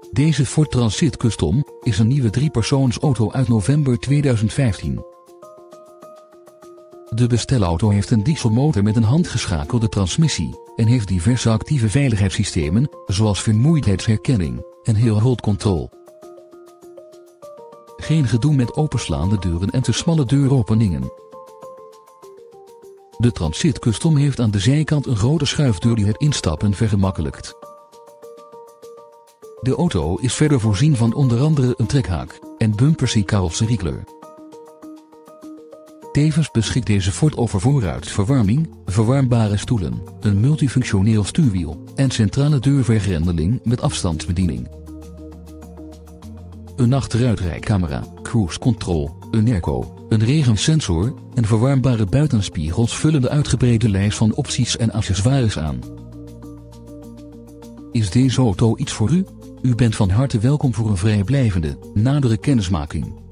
Deze Ford Transit Custom is een nieuwe 3-persoonsauto uit november 2015. De bestelauto heeft een dieselmotor met een handgeschakelde transmissie en heeft diverse actieve veiligheidssystemen, zoals vermoeidheidsherkenning en hill hold control. Geen gedoe met openslaande deuren en te smalle deuropeningen. De Transit Custom heeft aan de zijkant een grote schuifdeur die het instappen vergemakkelijkt. De auto is verder voorzien van onder andere een trekhaak en bumpers in carrosseriekleur. Tevens beschikt deze Ford over vooruitverwarming, verwarmbare stoelen, een multifunctioneel stuurwiel en centrale deurvergrendeling met afstandsbediening. Een achteruitrijcamera, cruise control, een airco, een regensensor en verwarmbare buitenspiegels vullen de uitgebreide lijst van opties en accessoires aan. Is deze auto iets voor u? U bent van harte welkom voor een vrijblijvende, nadere kennismaking.